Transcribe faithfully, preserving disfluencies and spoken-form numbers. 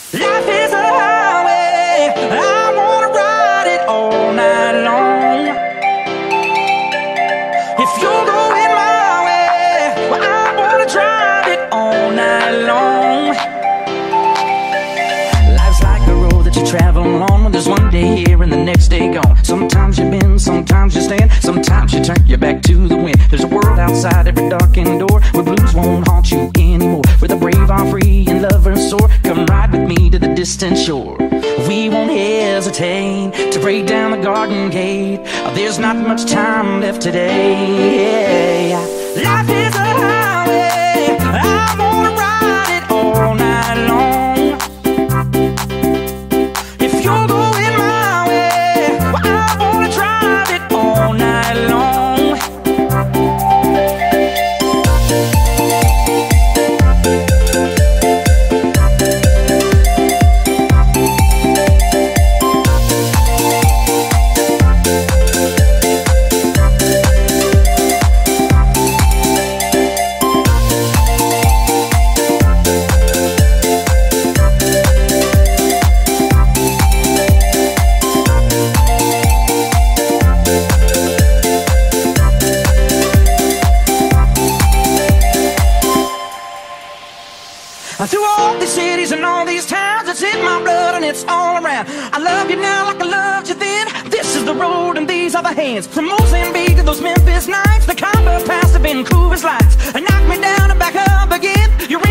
Life is a highway, I wanna ride it all night long. If you're going my way, well, I wanna drive it all night long. Life's like a road that you travel on, when there's one day here and the next day gone. Sometimes you bend, sometimes you stand, sometimes you turn your back to the wind. There's a world outside every darkened door, where blues won't haunt you anymore, where the brave are free and lovers soar. Come ride with me to the distant shore. We won't hesitate to break down the garden gate. There's not much time left today. Life is a highway, I wanna ride it all night long. If you're going my way, well, I wanna drive it all night long. Through all these cities and all these towns, it's in my blood and it's all around. I love you now like I loved you then. This is the road and these are the hands. From Mozambique to those Memphis nights, the Congo past to Vancouver's lights. Knock me down and back up again. You're